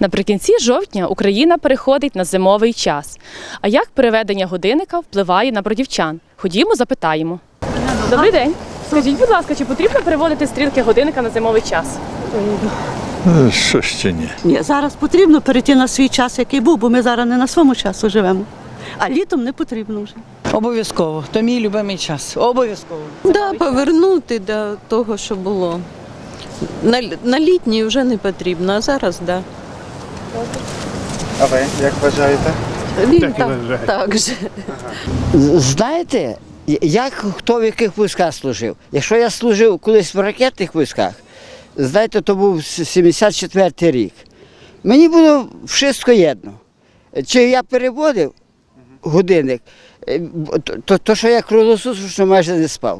Наприкінці жовтня Україна переходить на зимовий час. А як переведення годинника впливає на бродівчан? Ходімо, запитаємо. Добрий день. Скажіть, будь ласка, чи потрібно переводити стрілки годинника на зимовий час? Що ще ні? Ні, зараз потрібно перейти на свій час, який був, бо ми зараз не на своєму часу живемо. А літом не потрібно вже. Обов'язково. То мій любимий час. Обов'язково. Да, повернути до того, що було. На літній вже не потрібно, а зараз так. А ви як вважаєте? Він так же. Знаєте, як хто в яких військах служив? Якщо я служив колись в ракетних військах, знаєте, то був 74-й рік. Мені було все єдно. Чи я переводив годинник, то що я круглосуточно майже не спав.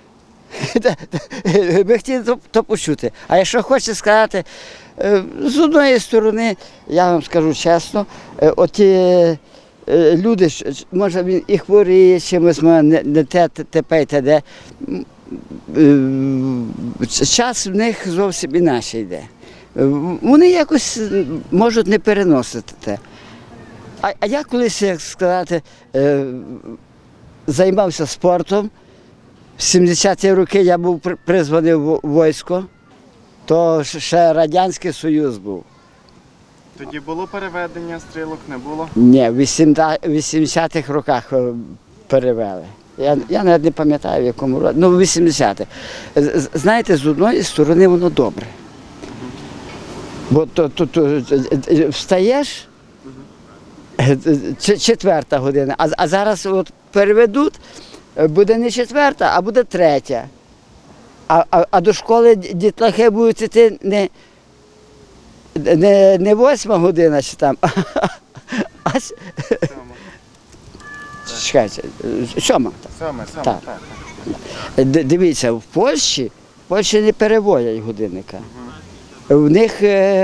Ви хотіли то почути. А якщо хочете сказати, з одної сторони, я вам скажу чесно, оті люди, може він і хворіє чимось, не те, те. Час в них зовсім інакше йде. Вони якось можуть не переносити те. А я колись, як сказати, займався спортом. В 70-ті роки я був призваний в військо, то ще Радянський Союз був. Тоді було переведення стрілок, не було? Ні, в 80-х роках перевели. Я навіть не пам'ятаю, в якому році, ну в 80-х. Знаєте, з одної сторони воно добре. Бо тут встаєш, 4-та година, а зараз от переведуть, буде не 4-та, а буде 3-та. А до школи дітлахи будуть йти не 8-та година чи там, а 7-та. Так. Дивіться, в Польщі не переводять годинника. В них,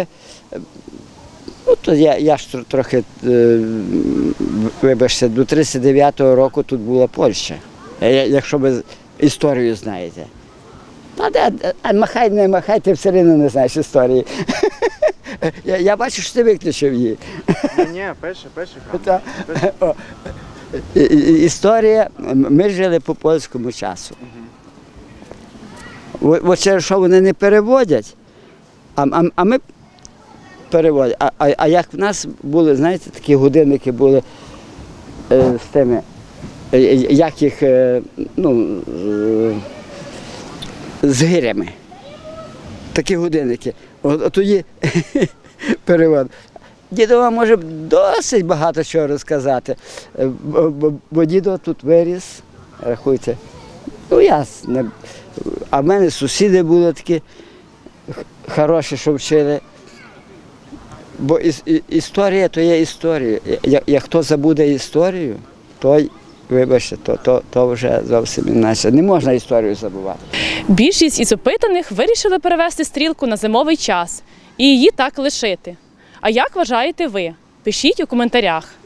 ну, то я ж трохи, вибачте, до 39-го року тут була Польща, якщо ви історію знаєте. А махай, не махай, ти все одно не знаєш історії. Я бачу, що ти виключив її. Ні, перший храм. Історія, ми жили по польському часу. От через що вони не переводять, а ми переводимо. А як в нас були, знаєте, такі годинники були з тими, як їх, ну, з гирями. Такі годинники. От тоді перевод. Дідо може досить багато чого розказати, бо дідо тут виріс, рахуйте. Ну, ясно. А в мене сусіди були такі хороші, що вчили. Бо історія то є історія. Як хто забуде історію, то, вибачте, то вже зовсім інакше. Не можна історію забувати. Більшість із опитаних вирішили перевести стрілку на зимовий час і її так лишити. А як вважаєте ви? Пишіть у коментарях.